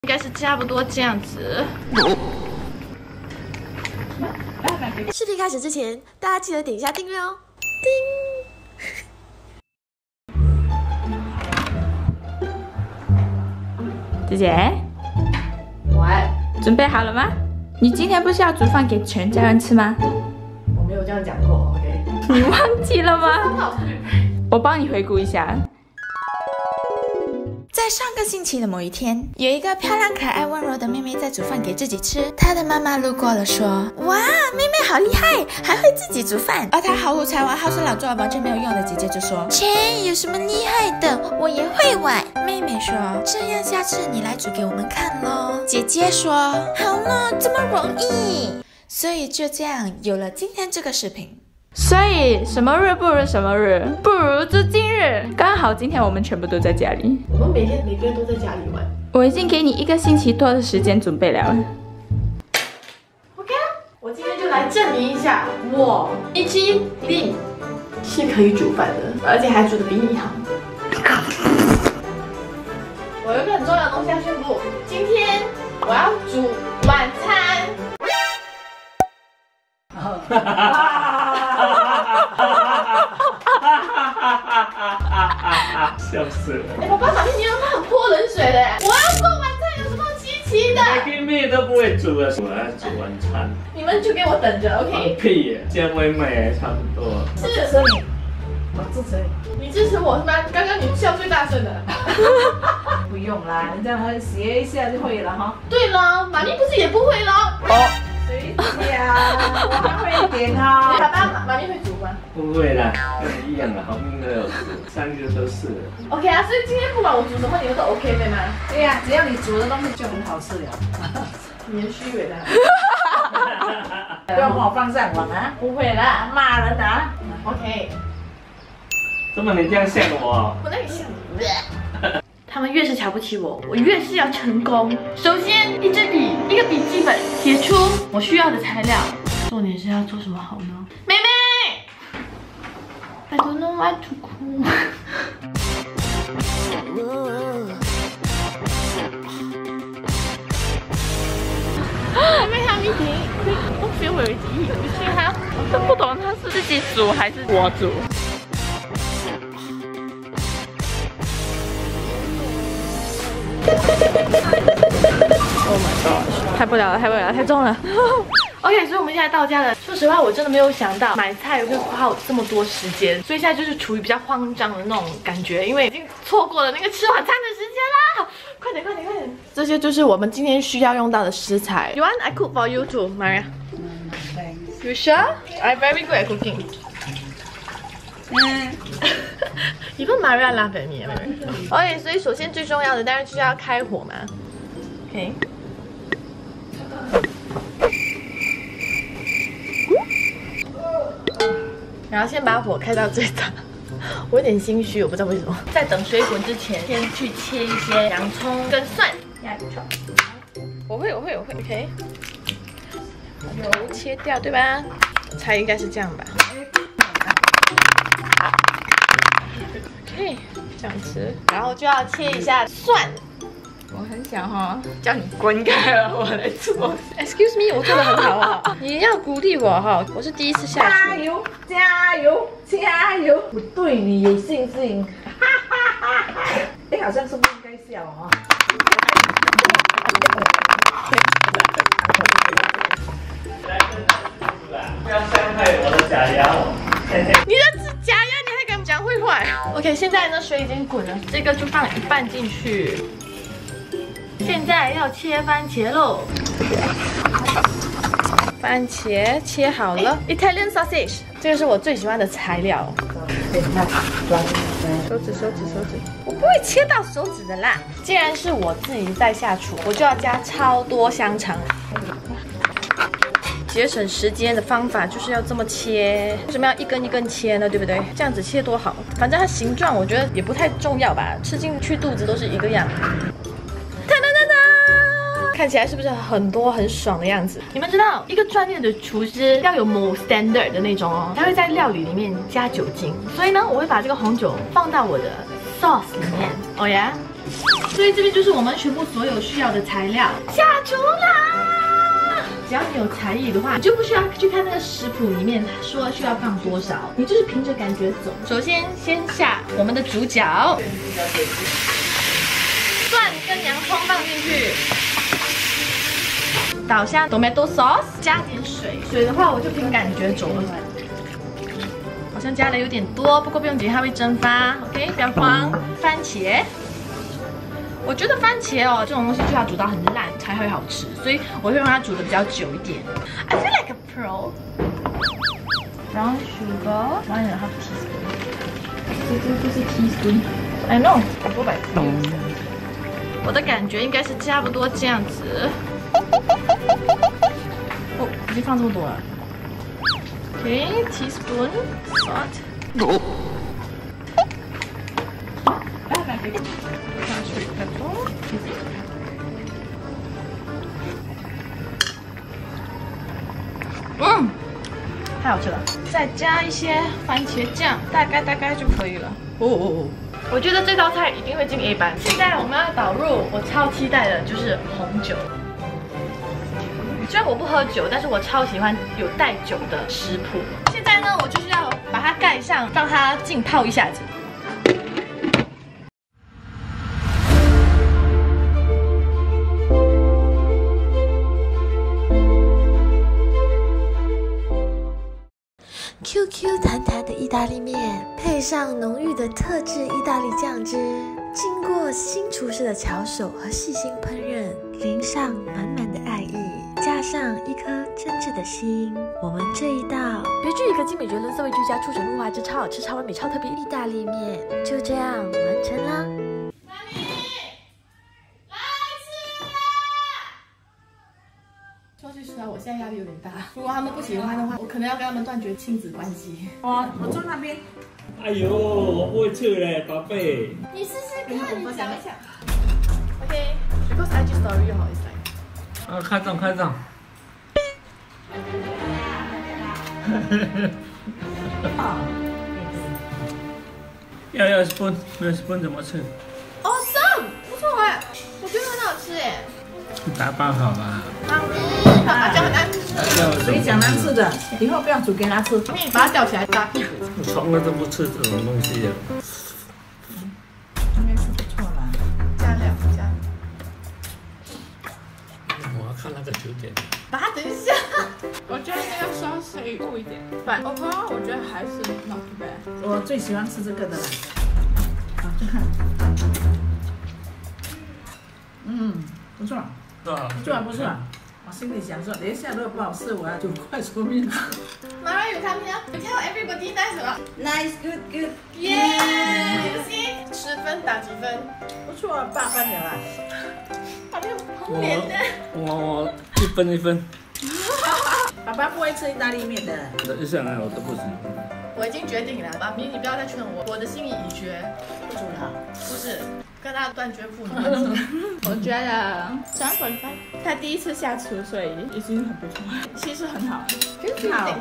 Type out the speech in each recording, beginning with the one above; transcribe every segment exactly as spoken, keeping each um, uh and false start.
应该是差不多这样子。 视频开始之前，大家记得点一下订阅哦。 叮！姐姐， 喂， 准备好了吗？你今天不是要煮饭给全家人吃吗？ 我没有这样讲过 ，OK？ 你忘记了吗？我帮你回顾一下。 在上个星期的某一天，有一个漂亮、可爱、温柔的妹妹在煮饭给自己吃。她的妈妈路过了，说：“哇，妹妹好厉害，还会自己煮饭。”而她毫无才华、好吃懒做、完全没有用的姐姐就说：“切，有什么厉害的？我也会玩。”妹妹说：“这样下次你来煮给我们看咯。”姐姐说：“好咯，这么容易。”所以就这样有了今天这个视频。 所以什么日不如什么日，不如就今日。刚好今天我们全部都在家里。 我们每天每个人都在家里玩。 我已经给你一个星期多的时间准备了。 OK， 我今天就来证明一下，我一七零是可以煮饭的，而且还煮得比你好。我有一个很重要的东西要宣布，今天我要煮晚餐。 笑死了！ 哎，爸爸，妈咪，你有没有很泼冷水的？我要做晚餐，有什么稀奇的？ 你跟妹都不会煮的，我要煮晚餐。 你们就给我等着 ，OK？ 屁耶，健胃美差不多。 支持你，我支持你。你支持我是吗？刚刚你笑最大声的。 不用啦，你这样学一下就会了哈。 对了，妈咪不是也不会了？哦。 随便啊，我还会一点哈。 爸爸，妈咪会煮吗？ 不会啦，跟你一样的，好命都有煮，三个都是。 OK 啊，所以今天不管我煮什么，你们都 OK 对吗？ 对呀，只要你煮的东西就很好吃了。 你很虚伪的。 不要把我放上网啊！ 不会啦， 骂人啊 ！OK。 怎么你这样吓我？ 我那里像你。他们越是瞧不起我，我越是要成功。首先，一支笔，一个笔记本，写出我需要的材料。重点是要做什么好呢？妹妹 ，I don't know what to cook 。妹妹她明天会不 feel very deep，所以她我不懂他是自己煮还是我煮。Oh my god！ 太不了了，太不了了，太重了。 OK， 所以我们现在到家了。说实话，我真的没有想到买菜会花我这么多时间，所以现在就是处于比较慌张的那种感觉，因为已经错过了那个吃晚餐的时间啦。快点，快点，快点！这些就是我们今天需要用到的食材。You want I cook for you too, Maria? You sure? I'm very good at cooking. 嗯，Even Maria laugh at me. OK， 所以首先最重要的当然就是要开火嘛。OK。然后先把火开到最大，我有点心虚，我不知道为什么。在等水滚之前，先去切一些洋葱跟蒜。我会，我会，我会 ，OK。油切掉，对吧？猜应该是这样吧。OK， 这样子，然后就要切一下蒜。 我很想哈、哦，叫你滚开了，我来做。 Excuse me， 我做的很好啊，你要鼓励我哈，我是第一次下去。 加油，加油，加油！我对你有信心。哈哈哈哈！哎，好像是不应该笑哦。 不要伤害我的假牙哦。 你的指甲呀，你还敢讲坏话 ？OK， 现在呢水已经滚了，这个就放一半进去。现在要切番茄喽，番茄切好了 ，Italian sausage， 这个是我最喜欢的材料。手指，手指，手指，我不会切到手指的啦。既然是我自己在下厨，我就要加超多香肠。节省时间的方法就是要这么切，为什么要一根一根切呢？对不对？这样子切多好，反正它形状我觉得也不太重要吧，吃进去肚子都是一个样。哒哒哒哒，看起来是不是很多很爽的样子？你们知道，一个专业的厨师要有某 standard 的那种哦，他会在料理里面加酒精，所以呢，我会把这个红酒放到我的 sauce 里面。哦呀， 所以这边就是我们全部所有需要的材料，下厨啦！只要你有才艺的话，你就不需要去看那个食谱里面说需要放多少，你就是凭着感觉走。首先先下我们的主角，蒜跟洋葱放进去，倒下 tomato sauce， 加点水，水的话我就凭感觉走了。好像加的有点多，不过不用紧，它会蒸发。OK， 不要慌。番茄。我觉得番茄哦，这种东西就要煮到很烂才会好吃，所以我会让它煮的比较久一点。I feel like a pro. Brown sugar, one and a half teaspoon. 这这这是 teaspoon. I know. 多百克。我的感觉应该是差不多这样子。哦，已经放这么多了。Okay, teaspoon salt.嗯，太好吃了！再加一些番茄酱，大概大概就可以了。哦哦哦！我觉得这道菜一定会进 A 班。现在我们要导入我超期待的就是红酒。虽然我不喝酒，但是我超喜欢有带酒的食谱。现在呢，我就是要把它盖上，让它浸泡一下子。 Q Q 弹弹的意大利面，配上浓郁的特制意大利酱汁，经过新厨师的巧手和细心烹饪，淋上满满的爱意，加上一颗真挚的心，我们这一道别具一格精美绝伦色味俱佳、出神入化之超好吃、超完美、超特别意大利面就这样完成啦！ 说句实话，我现在压力有点大。如果他们不喜欢的话，我可能要跟他们断绝亲子关系。哦，我坐那边。 哎呦，我不会吃嘞，宝贝。 你试试看，你想一想。OK， because I G story 就好意思。 啊，看账看账。要要 spoon， 没有 spoon 怎么吃？ Awesome， 不错哎，我觉得很好吃哎。 打包好吧。 妈咪，麻酱很难吃。 所以讲难吃的，以后不要煮给他吃。 你把它吊起来扎屁股。 我从来都不吃这种东西的。 应该是不错啦。 加两加。 我要看那个九点。 把它等一下。 我觉得那个稍微厚一点，反 OK， 我觉得还是 not too bad。 我最喜欢吃这个的啦。好，就看。嗯，不错。不错不错，我心里想说，等一下如果不好吃，我要煮快熟面。 Mara, you come here. You tell everybody nice 什么 Nice, good, good. Yeah, you see， 十分打几分？ 不错，八分了啦。 好像红脸的。 我我一分一分。 爸爸不会吃意大利面的。 一向来我都不喜欢。 我已经决定了，妈咪，你不要再劝我，我的心意已决。 不煮了。 不是。跟他断绝父女关系。 我觉得三分分，他第一次下厨，所以已经很不错，其实很好。 很好。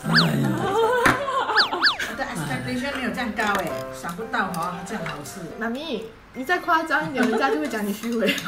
我的 expectation 没有这样高哎，想不到哈，这样好吃。 妈咪，你再夸张一点，人家就会讲你虚伪。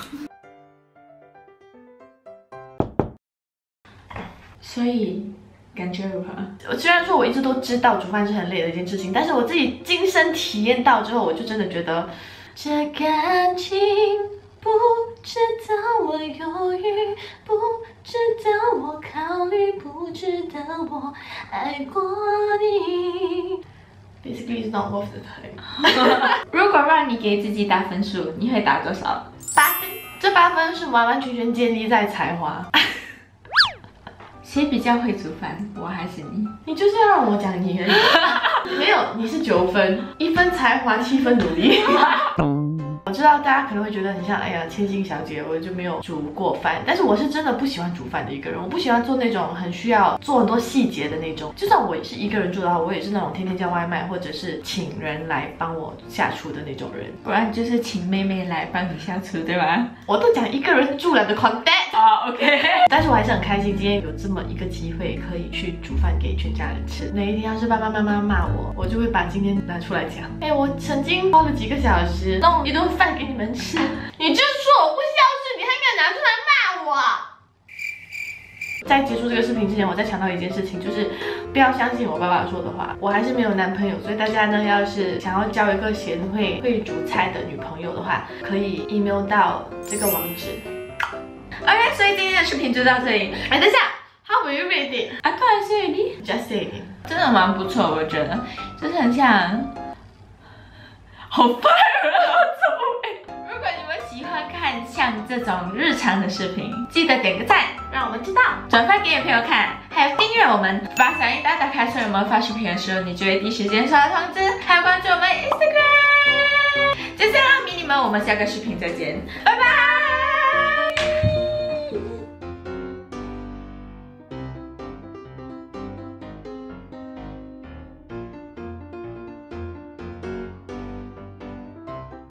所以感觉如何？ 我虽然说我一直都知道煮饭是很累的一件事情，但是我自己亲身体验到之后，我就真的觉得。这感情不知道我犹豫，不知道我考虑，不知道我爱过你。Basically, it's not worth the time. 如果让你给自己打分数，你会打多少？ 八分。这八分是完完全全建立在才华。 谁比较会煮饭？我还是你？ 你就是要让我讲你而已。没有，你是九分，一分才华，七分努力。我知道大家可能会觉得很像，哎呀，千金小姐，我就没有煮过饭。但是我是真的不喜欢煮饭的一个人，我不喜欢做那种很需要做很多细节的那种。就算我是一个人住的话，我也是那种天天叫外卖，或者是请人来帮我下厨的那种人。 不然就是请妹妹来帮你下厨，对吧？ 我都讲一个人住了的 content。 啊 ，OK。 但是我还是很开心，今天有这么一个机会可以去煮饭给全家人吃。哪一天要是爸爸妈妈骂我，我就会把今天拿出来讲。哎，我曾经花了几个小时弄一顿饭给你们吃，你就说我不孝顺，你还敢拿出来骂我？在结束这个视频之前，我再强调一件事情，就是不要相信我爸爸说的话。我还是没有男朋友，所以大家呢，要是想要交一个贤惠、会煮菜的女朋友的话，可以 email 到这个网址。 OK， 所以今天的视频就到这里。 哎，等一下 ，How were you reading？ I can't say it. Just say it. 真的蛮不错，我觉得，就是很像，好 fire 啊！如果你们喜欢看像这种日常的视频，记得点个赞， 让我们知道， 转发给你朋友看，还有订阅我们，把小铃铛打开，所以我们发视频的时候，你就会第一时间收到通知，还有关注我们 Instagram。就这样，迷你们，我们下个视频再见，拜拜。